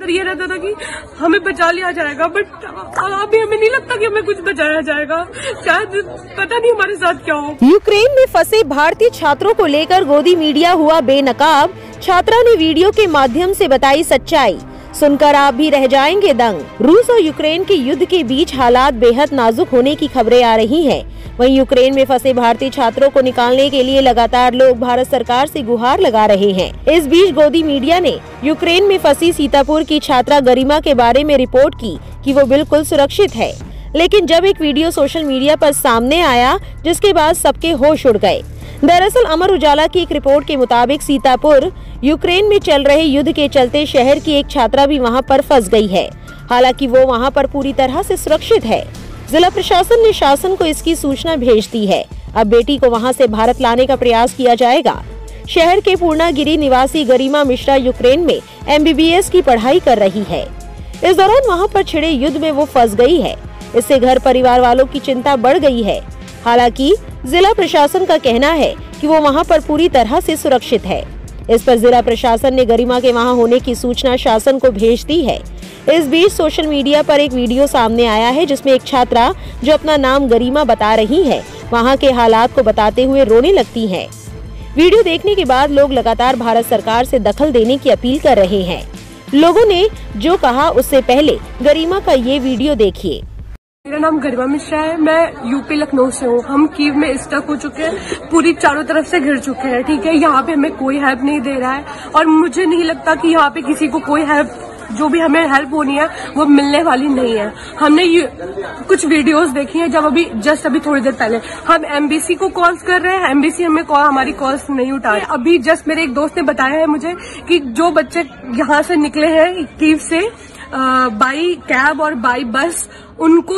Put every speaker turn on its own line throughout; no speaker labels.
अंदर ये रहता था कि हमें बचा लिया जाएगा, बट अभी हमें नहीं लगता कि हमें कुछ बचाया जाएगा। शायद पता नहीं हमारे साथ क्या हो।
यूक्रेन में फंसे भारतीय छात्रों को लेकर गोदी मीडिया हुआ बेनकाब। छात्रा ने वीडियो के माध्यम से बताई सच्चाई, सुनकर आप भी रह जाएंगे दंग। रूस और यूक्रेन के युद्ध के बीच हालात बेहद नाजुक होने की खबरें आ रही हैं। वहीं यूक्रेन में फंसे भारतीय छात्रों को निकालने के लिए लगातार लोग भारत सरकार से गुहार लगा रहे हैं। इस बीच गोदी मीडिया ने यूक्रेन में फंसी सीतापुर की छात्रा गरिमा के बारे में रिपोर्ट की कि वो बिल्कुल सुरक्षित है, लेकिन जब एक वीडियो सोशल मीडिया पर सामने आया जिसके बाद सबके होश उड़ गए। दरअसल अमर उजाला की एक रिपोर्ट के मुताबिक सीतापुर यूक्रेन में चल रहे युद्ध के चलते शहर की एक छात्रा भी वहां पर फंस गई है। हालांकि वो वहां पर पूरी तरह से सुरक्षित है। जिला प्रशासन ने शासन को इसकी सूचना भेज दी है। अब बेटी को वहां से भारत लाने का प्रयास किया जाएगा। शहर के पूर्णागिरी निवासी गरिमा मिश्रा यूक्रेन में MBBS की पढ़ाई कर रही है। इस दौरान वहां पर छिड़े युद्ध में वो फंस गई है। इससे घर परिवार वालों की चिंता बढ़ गई है। हालांकि जिला प्रशासन का कहना है कि वो वहां पर पूरी तरह से सुरक्षित है। इस पर जिला प्रशासन ने गरिमा के वहां होने की सूचना शासन को भेज दी है। इस बीच सोशल मीडिया पर एक वीडियो सामने आया है जिसमें एक छात्रा जो अपना नाम गरिमा बता रही है, वहां के हालात को बताते हुए रोने लगती है। वीडियो देखने के बाद लोग लगातार भारत सरकार से दखल देने की अपील कर रहे हैं। लोगों ने जो कहा उससे पहले गरिमा का ये वीडियो देखिए।
मेरा नाम गरिमा मिश्रा है, मैं यूपी लखनऊ से हूँ। हम कीव में स्टक हो चुके हैं, पूरी चारों तरफ से घिर चुके हैं। ठीक है, यहाँ पे हमें कोई हेल्प नहीं दे रहा है और मुझे नहीं लगता कि यहाँ पे किसी को कोई हेल्प, जो भी हमें हेल्प होनी है वो मिलने वाली नहीं है। हमने कुछ वीडियोस देखी हैं, जब अभी थोड़ी देर पहले हम MBC को कॉल्स कर रहे हैं, MBC हमें हमारी कॉल्स नहीं उठा रहे। अभी जस्ट मेरे एक दोस्त ने बताया है मुझे कि जो बच्चे यहाँ से निकले हैं कीव से बाई कैब और बाई बस, उनको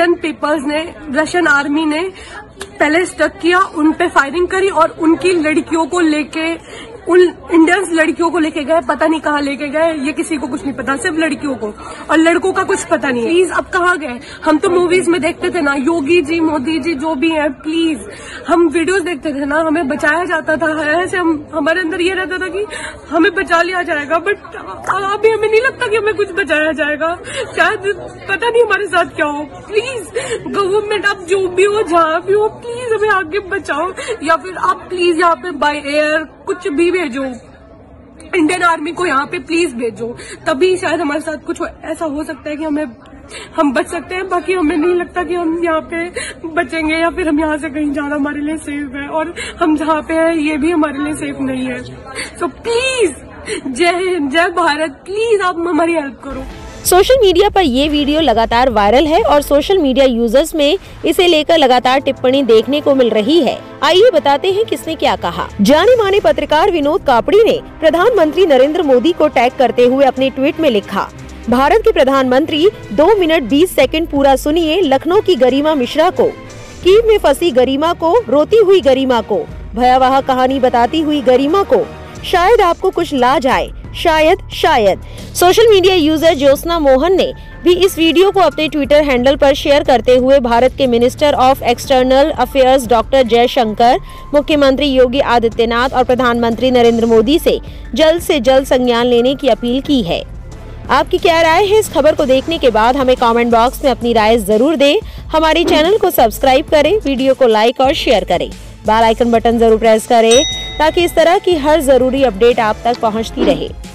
रशियन आर्मी ने पहले स्टक किया, उन पे फायरिंग करी और उनकी लड़कियों को लेके, उन इंडियंस लड़कियों को लेके गए, पता नहीं कहाँ लेके गए, ये किसी को कुछ नहीं पता, सिर्फ लड़कियों को, और लड़कों का कुछ पता नहीं। प्लीज अब कहाँ गए? हम तो मूवीज में देखते थे ना, योगी जी, मोदी जी, जो भी है, प्लीज हम वीडियोस देखते थे ना, हमें बचाया जाता था। ऐसे हमारे अंदर ये रहता था कि हमें बचा लिया जाएगा, बट अभी हमें नहीं लगता कि हमें कुछ बचाया जाएगा। शायद पता नहीं हमारे साथ क्या हो। प्लीज गवर्नमेंट, आप जो भी हो, जहाँ भी हो, प्लीज हमें आगे बचाओ, या फिर आप प्लीज यहाँ पे बाय एयर कुछ भी भेजो, इंडियन आर्मी को यहाँ पे प्लीज भेजो, तभी शायद हमारे साथ कुछ ऐसा हो सकता है कि हम बच सकते हैं। बाकी हमें नहीं लगता कि हम यहाँ पे बचेंगे, या फिर हम यहाँ से कहीं जाना हमारे लिए सेफ है, और हम जहाँ पे हैं ये भी हमारे लिए सेफ नहीं है। सो प्लीज, जय हिंद, जय भारत, प्लीज आप हमारी हेल्प करो।
सोशल मीडिया पर ये वीडियो लगातार वायरल है और सोशल मीडिया यूजर्स में इसे लेकर लगातार टिप्पणी देखने को मिल रही है। आइए बताते हैं किसने क्या कहा। जाने माने पत्रकार विनोद कापड़ी ने प्रधानमंत्री नरेंद्र मोदी को टैग करते हुए अपने ट्वीट में लिखा, भारत के प्रधानमंत्री 2 मिनट 20 सेकंड पूरा सुनिए लखनऊ की गरिमा मिश्रा को, कीव में फंसी गरिमा को, रोती हुई गरिमा को, भयावह कहानी बताती हुई गरिमा को, शायद आपको कुछ ला जाए, शायद। Social media user Jyotsna Mohan ने भी इस वीडियो को अपने ट्विटर हैंडल पर शेयर करते हुए भारत के minister of external affairs doctor Jaishankar, मुख्यमंत्री योगी आदित्यनाथ और प्रधानमंत्री नरेंद्र मोदी से जल्द संज्ञान लेने की अपील की है। आपकी क्या राय है इस खबर को देखने के बाद? हमें कमेंट बॉक्स में अपनी राय जरूर दें। हमारे चैनल को सब्सक्राइब करें, वीडियो को लाइक और शेयर करें, बेल आइकन बटन जरूर प्रेस करें ताकि इस तरह की हर जरूरी अपडेट आप तक पहुंचती रहे।